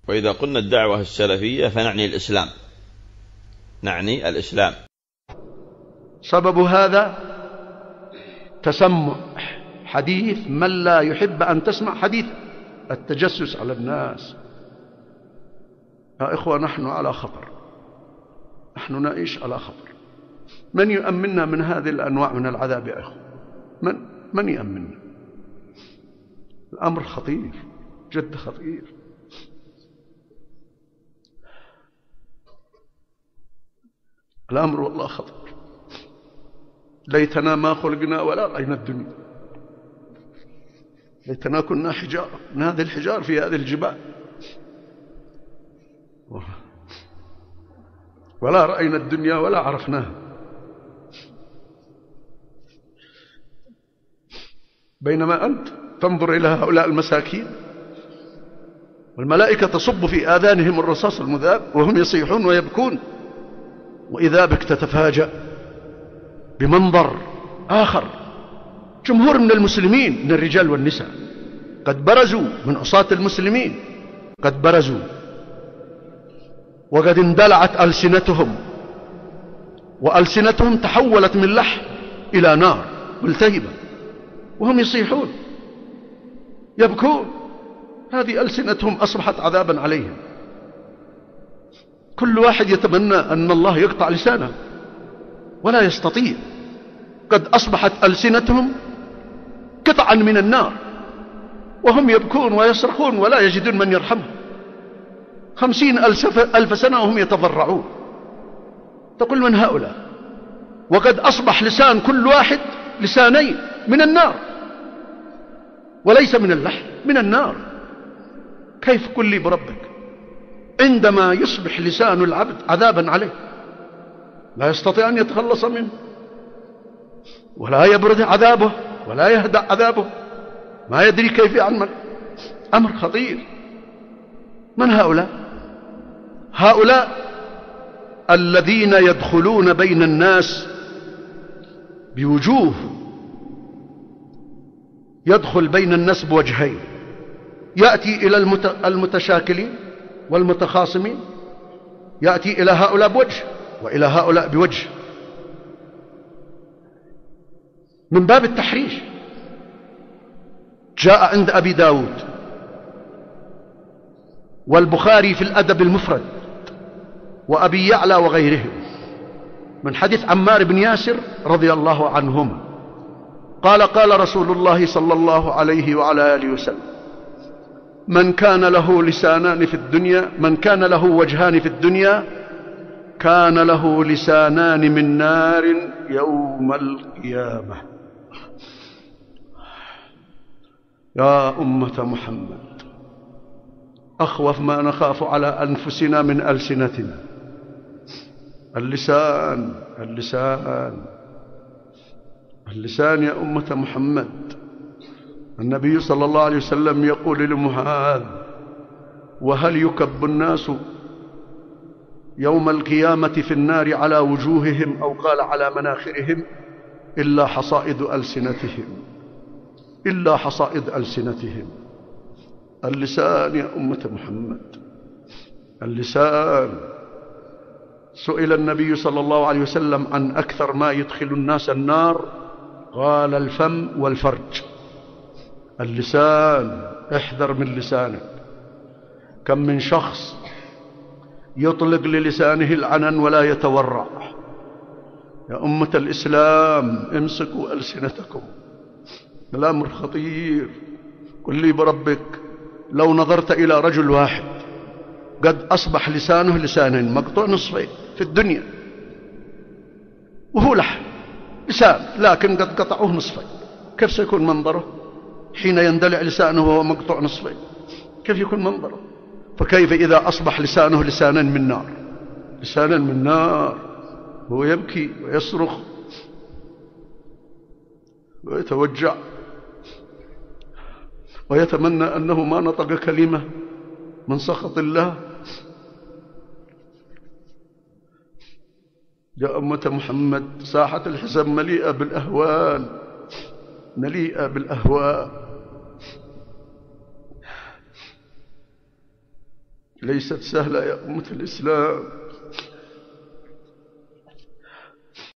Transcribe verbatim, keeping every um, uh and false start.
وإذا قلنا الدعوة السلفية فنعني الإسلام، نعني الإسلام. سبب هذا تسمع حديث من لا يحب أن تسمع حديث، التجسس على الناس. يا إخوة نحن على خطر، نحن نعيش على خطر. من يؤمننا من هذه الأنواع من العذاب يا إخوة؟ من من يؤمننا؟ الأمر خطير جد خطير. الأمر والله خطير. ليتنا ما خلقنا ولا رأينا الدنيا، ليتنا كنا حجار من هذه الحجار في هذه الجبال ولا رأينا الدنيا ولا عرفناها. بينما أنت تنظر إلى هؤلاء المساكين والملائكة تصب في آذانهم الرصاص المذاب وهم يصيحون ويبكون، وإذا بك تتفاجأ بمنظر آخر. جمهور من المسلمين من الرجال والنساء قد برزوا من عصاة المسلمين، قد برزوا وقد اندلعت ألسنتهم، وألسنتهم تحولت من لحم إلى نار ملتهبة، وهم يصيحون يبكون. هذه ألسنتهم أصبحت عذابا عليهم. كل واحد يتمنى أن الله يقطع لسانه ولا يستطيع. قد أصبحت ألسنتهم قطعا من النار، وهم يبكون ويصرخون ولا يجدون من يرحمهم. خمسين ألف سنة وهم يتضرعون. تقول من هؤلاء؟ وقد أصبح لسان كل واحد لسانين من النار، وليس من اللحم، من النار. كيف قل لي بربك عندما يصبح لسان العبد عذابا عليه لا يستطيع أن يتخلص منه، ولا يبرد عذابه ولا يهدأ عذابه، ما يدري كيف يعمل. أمر خطير. من هؤلاء؟ هؤلاء الذين يدخلون بين الناس بوجوه، يدخل بين الناس بوجهين، يأتي إلى المتشاكلين والمتخاصمين، يأتي إلى هؤلاء بوجه وإلى هؤلاء بوجه، من باب التحريش. جاء عند أبي داود والبخاري في الأدب المفرد وأبي يعلى وغيرهم من حديث عمار بن ياسر رضي الله عنهما قال قال رسول الله صلى الله عليه وعلى آله وسلم: من كان له لسانان في الدنيا، من كان له وجهان في الدنيا كان له لسانان من نار يوم القيامة. يا أمة محمد، أخوف ما نخاف على أنفسنا من ألسنتنا اللسان. اللسان اللسان يا أمة محمد. النبي صلى الله عليه وسلم يقول لمعاذ: وهل يكب الناس يوم القيامة في النار على وجوههم أو قال على مناخرهم إلا حصائد ألسنتهم، إلا حصائد ألسنتهم. اللسان يا أمة محمد، اللسان. سئل النبي صلى الله عليه وسلم عن أكثر ما يدخل الناس النار، قال: الفم والفرج. اللسان، احذر من لسانك. كم من شخص يطلق للسانه العنن ولا يتورع. يا أمة الإسلام، امسكوا ألسنتكم، الأمر خطير. قل لي بربك، لو نظرت إلى رجل واحد قد أصبح لسانه لسانين مقطوع نصفين في الدنيا، وهو لحم لسان لكن قد قطعوه نصفين، كيف سيكون منظره حين يندلع لسانه وهو مقطوع نصفين؟ كيف يكون منظره؟ فكيف إذا أصبح لسانه لسانا من نار، لسانا من نار، هو يبكي ويصرخ ويتوجع ويتمنى أنه ما نطق كلمة من سخط الله. يا أمة محمد، ساحة الحساب مليئة بالأهوال، مليئة بالأهواء. ليست سهلة يا أمة الإسلام.